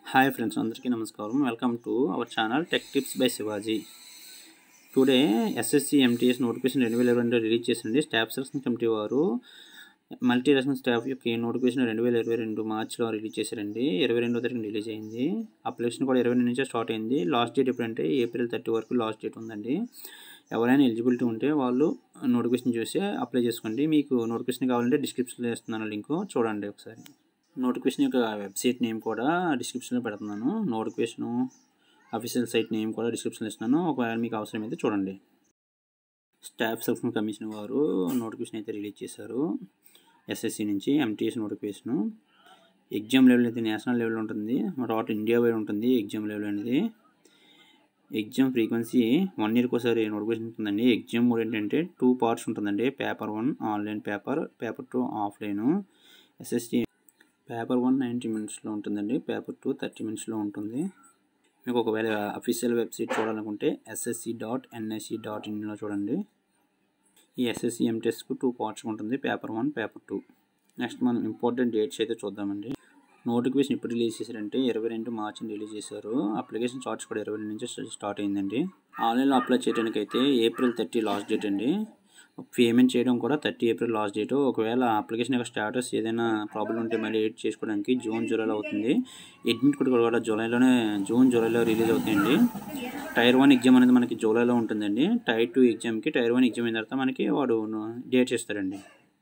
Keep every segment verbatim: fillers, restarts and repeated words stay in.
Hi friends, అందరికీ నమస్కారం. Welcome to our channel Tech Tips by Shivaji. Today S S C M T S notification రెండు వేల ఇరవై రెండు రిలీజ్ చేసింది. స్టాఫ్ సెలక్షన్ కమిటీ వారు మల్టీ నేషనల్ స్టాఫ్ యొక్క నోటిఫికేషన్ రెండు వేల ఇరవై రెండు మార్చిలో రిలీజ్ చేశారండి. ఇరవై రెండో తారీఖున రిలీజ్ అయింది. అప్లికేషన్ కూడా ఇరవై నుంచే స్టార్ట్ అయింది. లాస్ట్ డేట్ ఎప్పుడంటే ఏప్రిల్ థర్టీ వరకు లాస్ట్ డేట్ ఉందండి. ఎవరైనా ఎలిజిబిలిటీ ఉంటే వాళ్ళు నోటిఫికేషన్ చూసి అప్లై చేసుకోండి. మీకు నోటిఫికేషన్ కావాలంటే డిస్క్రిప్షన్లో ఇస్తున్నాను లింక్, చూడండి ఒకసారి. నోటిఫికేషన్ యొక్క వెబ్సైట్ నేమ్ కూడా డిస్క్రిప్షన్లో పెడుతున్నాను. నోటిఫికేషన్ అఫీషియల్ సైట్ నేమ్ కూడా డిస్క్రిప్షన్లో ఇస్తున్నాను. ఒకవేళ మీకు అవసరమైతే చూడండి. స్టాఫ్ సెలక్షన్ కమిషన్ వారు నోటిఫికేషన్ అయితే రిలీజ్ చేశారు. ఎస్ఎస్సి నుంచి ఎంటీఎస్ నోటిఫికేషను. ఎగ్జామ్ లెవెల్ అయితే నేషనల్ లెవెల్ ఉంటుంది, టోటల్ ఇండియా వైడ్ ఉంటుంది ఎగ్జామ్ లెవెల్ అనేది. ఎగ్జామ్ ఫ్రీక్వెన్సీ వన్ ఇయర్కి ఒకసారి నోటిఫికేషన్ ఉంటుందండి. ఎగ్జామ్ కూడా ఏంటంటే టూ పార్ట్స్ ఉంటుందండి. Paper one online paper, paper two offline. SSC paper one ninety మినిట్స్లో ఉంటుందండి, పేపర్ టూ థర్టీ మినిట్స్లో ఉంటుంది. మీకు ఒకవేళ అఫీషియల్ వెబ్సైట్ చూడాలనుకుంటే ఎస్ఎస్సి డాట్ ఎన్ఐసి డాట్ ఇన్లో చూడండి. ఈ ఎస్ఎస్సి ఎంటీఎస్కు టూ పార్ట్స్ ఉంటుంది, paper one paper two. Next మనం ఇంపార్టెంట్ డేట్స్ అయితే చూద్దామండి. నోటిఫికేషన్ ఇప్పుడు రిలీజ్ చేశారంటే ఇరవై రెండు మార్చిని రిలీజ్ చేశారు. అప్లికేషన్ చార్ట్స్ కూడా ఇరవై రెండు నుంచి స్టార్ట్ అయిందండి. ఆన్లైన్లో అప్లై చేయడానికి అయితే ఏప్రిల్ థర్టీ లాస్ట్ డేట్ అండి. పేమెంట్ చేయడం కూడా థర్టీ ఏప్రిల్ లాస్ట్ డేట్. ఒకవేళ అప్లికేషన్ యొక్క స్టేటస్ ఏదైనా ప్రాబ్లం ఉంటే మళ్ళీ ఎడిట్ చేసుకోవడానికి జూన్ జూలైలో అవుతుంది. అడ్మిట్ కూడా కూడా జూలైలోనే జూన్ జూలైలో రిలీజ్ అవుతాయండి. టైర్ వన్ ఎగ్జామ్ అనేది మనకి జూలైలో ఉంటుందండి. టైర్ టూ ఎగ్జామ్కి టైర్ వన్ ఎగ్జామ్ అయిన తర్వాత మనకి వాడు డేట్స్ ఇస్తారండి.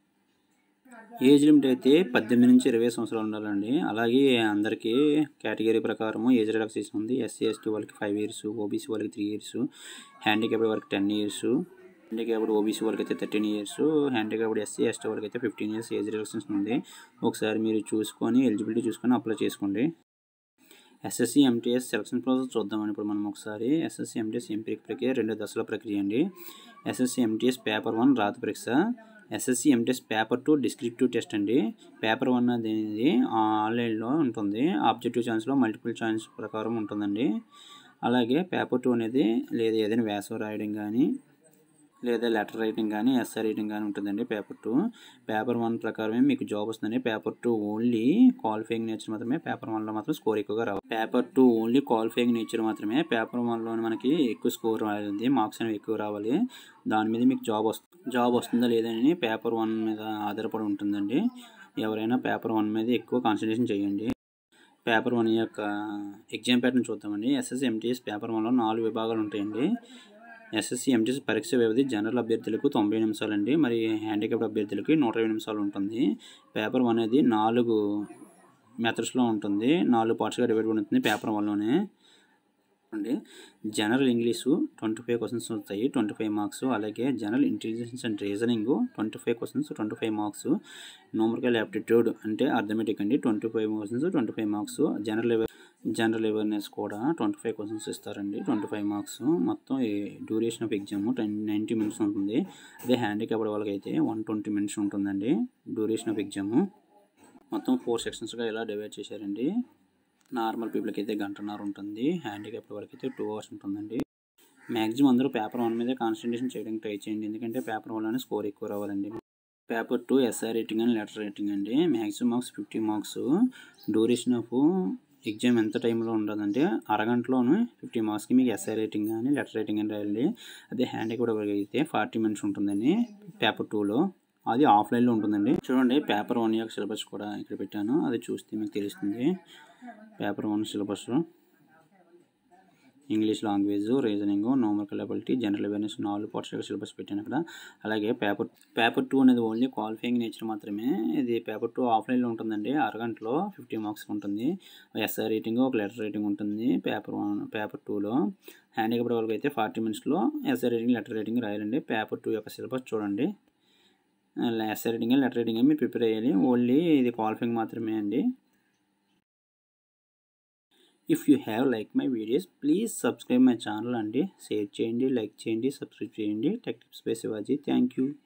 ఏజ్ లిమిట్ అయితే పద్దెనిమిది నుంచి ఇరవై సంవత్సరాలు ఉండాలండి. అలాగే అందరికీ కేటగిరీ ప్రకారము ఏజ్ రిలాక్సేషన్ ఉంది. ఎస్సీ ఎస్టీ వాళ్ళకి ఫైవ్ ఇయర్స్, ఓబీసీ వాళ్ళకి త్రీ ఇయర్స్, హ్యాండిక్యాప్డ్ వాళ్ళకి టెన్ ఇయర్స్, హ్యాండిక్యాప్డ్ ఓబీసీ వాళ్ళకి అయితే thirteen years, handicapped SC ST వాళ్ళకి అయితే ఫిఫ్టీన్ ఇయర్స్ ఏజ్ రిలాక్సేషన్ ఉంది. ఒకసారి మీరు చూసుకొని ఎలిజిబిలిటీ చూసుకొని అప్లై చేసుకోండి. ఎస్ఎస్సి ఎంటీఎస్ సెలక్షన్ ప్రాసెస్ చూద్దామని ఇప్పుడు మనం ఒకసారి. ఎస్ఎస్సి ఎంటీఎస్ ఎంపిక ప్రక్రియ రెండు దశల ప్రక్రియ అండి. ఎస్ఎస్సి ఎంటీఎస్ పేపర్ వన్ రాత పరీక్ష, SSC MTS paper two descriptive test అండి. పేపర్ వన్ అనేది ఆన్లైన్లో ఉంటుంది, ఆబ్జెక్టివ్ ఛాయిస్లో మల్టిపుల్ ఛాయిస్ ప్రకారం ఉంటుందండి. అలాగే పేపర్ టూ అనేది లేదా ఏదైనా వ్యాసం రాయడం కానీ లేదా లెటర్ రైటింగ్ కానీ ఎస్ఐ రైటింగ్ కానీ ఉంటుందండి. పేపర్ టూ పేపర్ వన్ ప్రకారమే మీకు జాబ్ వస్తుందండి. Paper two only qualifying nature మాత్రమే, పేపర్ వన్లో మాత్రం స్కోర్ ఎక్కువగా రావాలి. Paper two only qualifying nature మాత్రమే, పేపర్ వన్లో మనకి ఎక్కువ స్కోర్ రావాలి, మార్క్స్ అనేవి ఎక్కువ రావాలి. దాని మీద మీకు జాబ్ వస్తుంది జాబ్ వస్తుందా లేదని పేపర్ వన్ మీద ఆధారపడి ఉంటుందండి. ఎవరైనా పేపర్ వన్ మీద ఎక్కువ కాన్సన్ట్రేషన్ చేయండి. పేపర్ వన్ యొక్క ఎగ్జామ్ ప్యాటర్న్ చూద్దామండి. ఎస్ఎస్సి ఎంటీఎస్ పేపర్ వన్లో నాలుగు విభాగాలు ఉంటాయండి. ఎస్ఎస్సి ఎంటీఎస్ పరీక్ష వ్యవధి జనరల్ అభ్యర్థులకు తొంభై నిమిషాలండి, మరి హ్యాండిక్యాప్డ్ అభ్యర్థులకి నూట ఇరవై నిమిషాలు ఉంటుంది. పేపర్ వన్ అనేది నాలుగు మెథడ్స్లో ఉంటుంది, నాలుగు పార్ట్స్గా డివైడ్ ఉంటుంది పేపర్ వన్లోనే అండి. General English twenty five questions వస్తాయి, ట్వంటీ ఫైవ్ మార్క్స్. అలాగే general intelligence and reasoning twenty five questions, twenty five marks. Numerical aptitude అంటే అర్థమెటిక్ అండి, twenty five questions, twenty five marks. General general awareness కూడా twenty five questions ఇస్తారండి, twenty five marks. మొత్తం duration of exam ten ninety minutes ఉంటుంది. అదే handicapped వాళ్ళకి అయితే one twenty minutes ఉంటుందండి డ్యూరేషన్ ఆఫ్ ఎగ్జామ్. మొత్తం ఫోర్ సెక్షన్స్గా ఇలా డివైడ్ చేశారండి. నార్మల్ పీపుల్కి అయితే గంటన్నర ఉంటుంది, హ్యాండిక్యాప్డ్ వాళ్ళకి అయితే టూ అవర్స్ ఉంటుందండి. మ్యాక్సిమం అందరూ పేపర్ వన్ మీదే కాన్సన్ట్రేషన్ చేయడానికి ట్రై చేయండి, ఎందుకంటే పేపర్ వన్లోనే స్కోర్ ఎక్కువ రావాలండి. Paper two essay writing and letter writing అండి. Maximum marks fifty marks. Duration of exam ఎంత టైంలో ఉండదంటే అరగంటలోనే ఫిఫ్టీ మార్క్స్కి మీకు ఎస్ఐ రేటింగ్ కానీ లెటర్ రేటింగ్ అని రాయాలి. అదే హ్యాండిక్యాప్డ్ అయితే ఫార్టీ మినిట్స్ ఉంటుందండి పేపర్ టూలో, అది ఆఫ్లైన్లో ఉంటుందండి. చూడండి పేపర్ వన్ యొక్క సిలబస్ కూడా ఇక్కడ పెట్టాను, అది చూస్తే మీకు తెలుస్తుంది. Paper one syllabus English language, reasoning, numerical ability, general awareness నాలుగు పార్ట్స్ యొక్క సిలబస్ పెట్టాను అక్కడ. అలాగే పేపర్ పేపర్ టూ అనేది ఓన్లీ క్వాలిఫైయింగ్ నేచర్ మాత్రమే. ఇది పేపర్ టూ ఆఫ్లైన్లో ఉంటుందండి, అరగంటలో ఫిఫ్టీ మార్క్స్ ఉంటుంది. ఎస్ఐ రేటింగ్, ఒక లెటర్ రేటింగ్ ఉంటుంది పేపర్ వన్ పేపర్ టూలో. హ్యాండిక్యాప్డ్ వాళ్ళకి అయితే ఫార్టీ మినిట్స్లో ఎస్ఐ రేటింగ్ లెటర్ రేటింగ్ రాయాలండి. పేపర్ టూ యొక్క సిలబస్ చూడండి. ఎస్ఐ రేటింగ్ లెటర్ రేటింగ్ మీరు ప్రిపేర్ అయ్యాలి, ఓన్లీ ఇది క్వాలిఫైయింగ్ మాత్రమే అండి. If you have liked my videos, please subscribe my channel and share చేయండి, లైక్ చేయండి, సబ్స్క్రైబ్ చేయండి. Tech tips by Shivaji. Thank you.